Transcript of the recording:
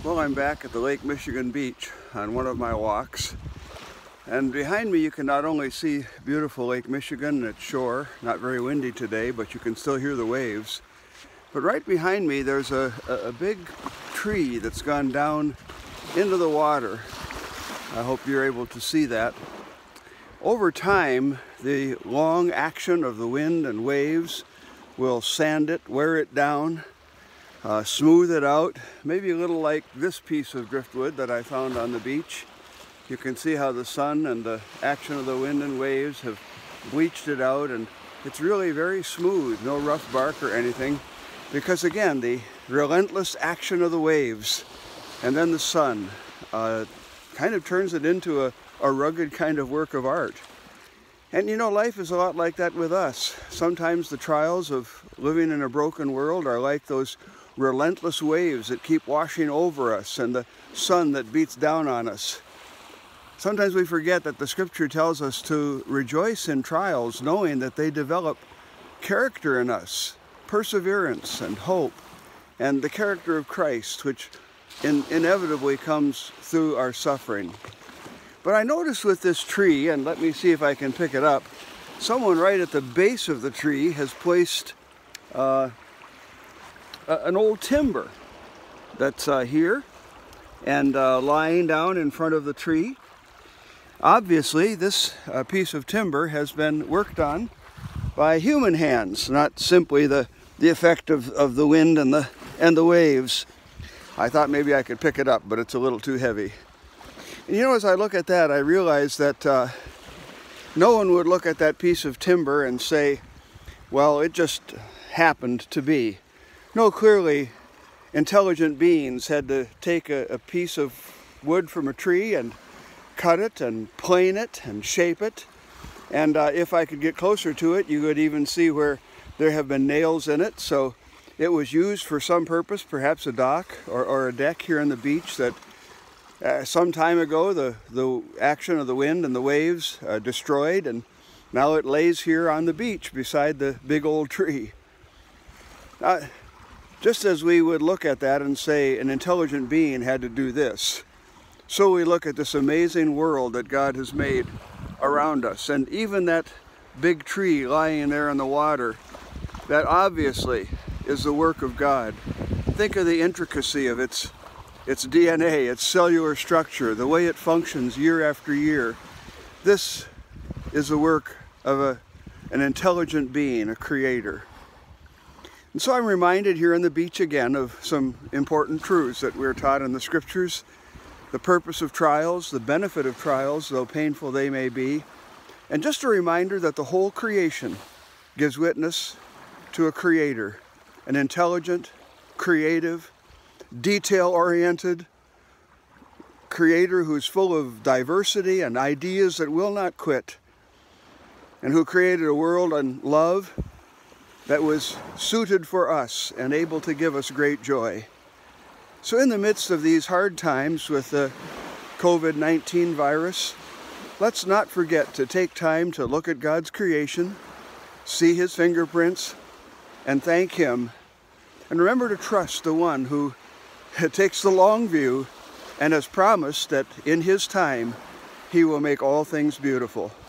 Well, I'm back at the Lake Michigan beach on one of my walks, and behind me you can not only see beautiful Lake Michigan and its shore, not very windy today, but you can still hear the waves. But right behind me there's a big tree that's gone down into the water. I hope you're able to see that. Over time, the long action of the wind and waves will sand it, wear it down, smooth it out, maybe a little like this piece of driftwood that I found on the beach. You can see how the sun and the action of the wind and waves have bleached it out, and it's really very smooth, no rough bark or anything, because again, the relentless action of the waves and then the sun kind of turns it into a rugged kind of work of art. And you know, life is a lot like that with us. Sometimes the trials of living in a broken world are like those relentless waves that keep washing over us and the sun that beats down on us. Sometimes we forget that the scripture tells us to rejoice in trials, knowing that they develop character in us, perseverance and hope, and the character of Christ, which inevitably comes through our suffering. But I noticed with this tree, and let me see if I can pick it up, someone right at the base of the tree has placed an old timber that's here and lying down in front of the tree. Obviously, this piece of timber has been worked on by human hands, not simply the effect of the wind and the waves. I thought maybe I could pick it up, but it's a little too heavy. And you know, as I look at that, I realize that no one would look at that piece of timber and say, well, it just happened to be. No, clearly, intelligent beings had to take a piece of wood from a tree and cut it and plane it and shape it. And if I could get closer to it, you could even see where there have been nails in it. So it was used for some purpose, perhaps a dock or a deck here on the beach that some time ago the action of the wind and the waves destroyed, and now it lays here on the beach beside the big old tree. Just as we would look at that and say an intelligent being had to do this, so we look at this amazing world that God has made around us. And even that big tree lying there in the water, that obviously is the work of God. Think of the intricacy of its DNA, its cellular structure, the way it functions year after year. This is the work of an intelligent being, a creator. And so I'm reminded here on the beach again of some important truths that we're taught in the scriptures. The purpose of trials, the benefit of trials, though painful they may be. And just a reminder that the whole creation gives witness to a creator, an intelligent, creative, detail-oriented creator who's full of diversity and ideas that will not quit, and who created a world and love that was suited for us and able to give us great joy. So in the midst of these hard times with the COVID-19 virus, let's not forget to take time to look at God's creation, see His fingerprints, and thank Him. And remember to trust the one who takes the long view and has promised that in His time He will make all things beautiful.